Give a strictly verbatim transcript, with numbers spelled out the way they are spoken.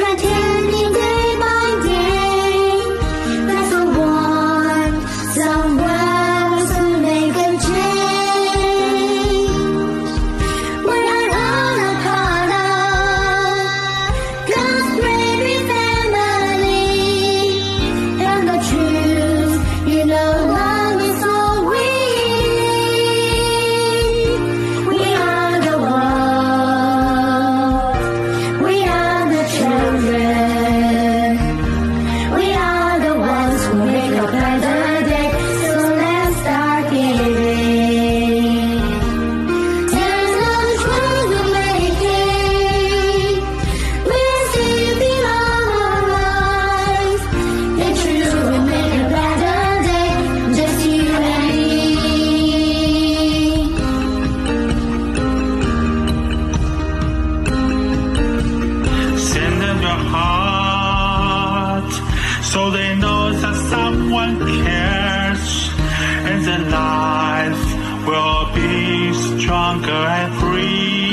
pretending day by day that someone somewhere will soon make a change. When I run a part of God's great family, and the truth, you know, love is all we need. We are the world. We are the children. We are the ones who make a better day. So let's start giving. There's no choice we're making. We're saving our lives. The truth will make a better day. Just you and me. Send them your heart so they know that someone cares, and their life will be stronger and free.